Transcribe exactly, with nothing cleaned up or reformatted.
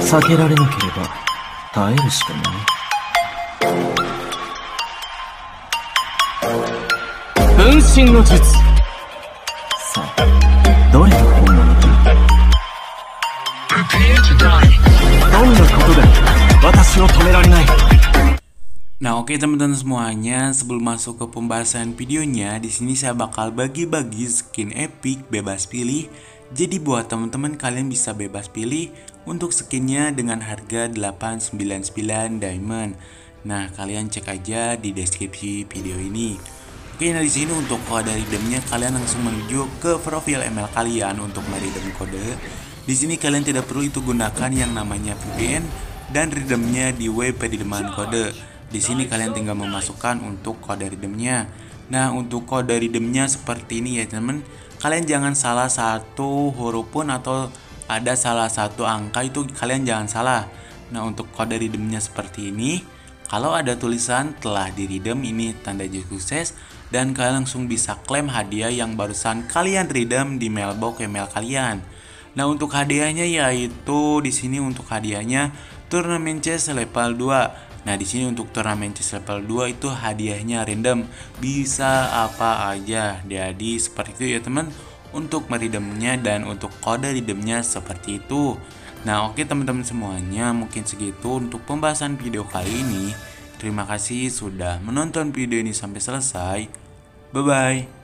避けられなければ耐えるしかない。分身の術。さあ、どれが本物だ。どんなことで私を止められない。 Nah, oke teman-teman semuanya, sebelum masuk ke pembahasan videonya, di sini saya bakal bagi-bagi skin epic bebas pilih. Jadi buat teman-teman kalian bisa bebas pilih untuk skinnya dengan harga delapan ratus sembilan puluh sembilan diamond. Nah, kalian cek aja di deskripsi video ini. Oke, nah di sini untuk kode redeemnya kalian langsung menuju ke profil email kalian untuk meredeem kode. Di sini kalian tidak perlu itu gunakan yang namanya V P N dan redeemnya di web peredeeman kode. Di sini kalian tinggal memasukkan untuk kode redeemnya. Nah, untuk kode redeemnya seperti ini ya teman. Kalian jangan salah satu huruf pun atau ada salah satu angka itu kalian jangan salah. Nah, untuk kode redeemnya seperti ini. Kalau ada tulisan telah di redeem, ini tanda sukses dan kalian langsung bisa klaim hadiah yang barusan kalian redeem di mailbox email kalian. Nah, untuk hadiahnya yaitu di sini untuk hadiahnya turnamen chess level dua. Nah, di sini untuk turnamen chess level dua itu hadiahnya random, bisa apa aja. Jadi seperti itu ya teman untuk meredeemnya dan untuk kode redeemnya seperti itu. Nah, oke teman-teman semuanya, mungkin segitu untuk pembahasan video kali ini. Terima kasih sudah menonton video ini sampai selesai. Bye bye.